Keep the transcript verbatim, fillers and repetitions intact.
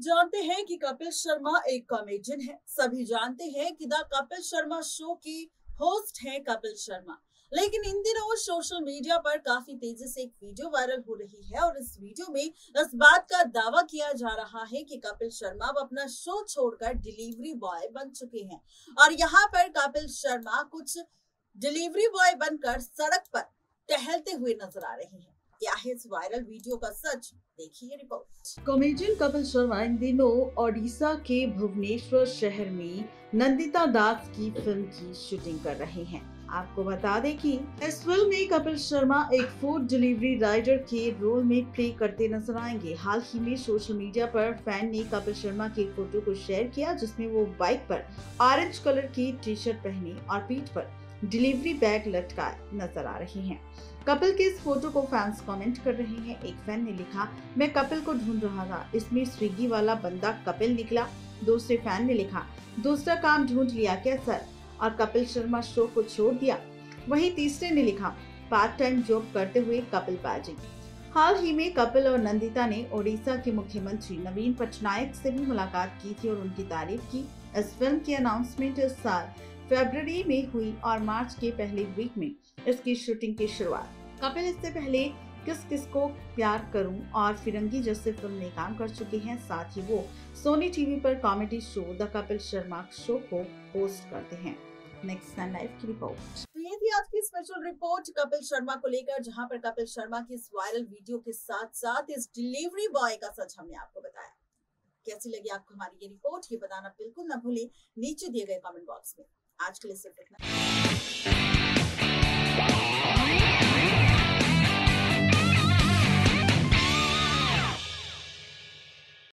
जानते हैं कि कपिल शर्मा एक कॉमेडियन है। सभी जानते हैं कि द कपिल शर्मा शो की होस्ट हैं कपिल शर्मा। लेकिन इन दिनों सोशल मीडिया पर काफी तेजी से एक वीडियो वायरल हो रही है और इस वीडियो में इस बात का दावा किया जा रहा है कि कपिल शर्मा अब अपना शो छोड़कर डिलीवरी बॉय बन चुके हैं। और यहाँ पर कपिल शर्मा कुछ डिलीवरी बॉय बनकर सड़क पर टहलते हुए नजर आ रहे हैं। क्या है इस वायरल वीडियो का सच, देखिए रिपोर्ट। कॉमेडियन कपिल शर्मा इन दिनों ओडिशा के भुवनेश्वर शहर में नंदिता दास की फिल्म की शूटिंग कर रहे हैं। आपको बता दें कि इस फिल्म में कपिल शर्मा एक फूड डिलीवरी राइडर के रोल में प्ले करते नजर आएंगे। हाल ही में सोशल मीडिया पर फैन ने कपिल शर्मा की एक फोटो को शेयर किया जिसमें वो बाइक पर ऑरेंज कलर की टी शर्ट पहने और पीठ पर डिलीवरी बैग लटकाए नजर आ रहे हैं। कपिल के इस फोटो को फैंस कमेंट कर रहे हैं। एक फैन ने लिखा, मैं कपिल को ढूंढ रहा था, इसमें स्विगी वाला बंदा कपिल निकला। दूसरे फैन ने लिखा, दूसरा काम ढूंढ लिया क्या सर, और कपिल शर्मा शो को छोड़ दिया। वहीं तीसरे ने लिखा, पार्ट टाइम जॉब करते हुए कपिल बाजी। हाल ही में कपिल और नंदिता ने ओडिशा के मुख्यमंत्री नवीन पटनायक से भी मुलाकात की थी और उनकी तारीफ की। इस फिल्म की अनाउंसमेंट इस साल फरवरी में हुई और मार्च के पहले वीक में इसकी शूटिंग की शुरुआत। कपिल इससे पहले किस किस को प्यार करूं और फिरंगी जैसे फिल्म में काम कर चुके हैं। साथ ही वो सोनी टीवी पर comedy show the Kapil Sharma show को होस्ट करते हैं। नेक्स्ट टाइम लाइव की रिपोर्ट। तो ये थी आज की स्पेशल रिपोर्ट कपिल शर्मा को लेकर, जहां पर कपिल शर्मा की इस वायरल वीडियो के साथ साथ इस डिलीवरी बॉय का सच हमने आपको बताया। कैसी लगी आपको हमारी ये रिपोर्ट, ये बताना बिल्कुल ना भूलें नीचे दिए गए कमेंट बॉक्स में। आज के लिए सिर्फ इतना।